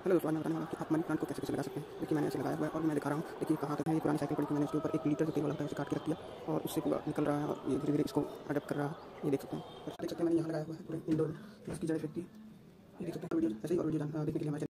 Hello दोस्तों, आज मैं बताने वाला हूँ कि आप मनी प्लांट को कैसे कैसे लगा सकते हैं। देखिए मैंने ऐसे लगाया हुआ है और मैं दिखा रहा हूँ। देखिए कहाँ तक है, ये पुरानी साइकिल पड़ी थी, मैंने उसके ऊपर 1 लीटर जो तेल वाला होता है उसे काट के रख दिया और उससे पूरा निकल रहा है और ये धीरे धीरे इसको अडप्ट कर रहा है। ये देख सकते हैं, मैंने यहाँ लगाया हुआ है पूरे इंडोर, इसकी जड़ें फेंकती है। ये देख सकते हैं वीडियो ऐसे ही, और वीडियो देखने के लिए हमारे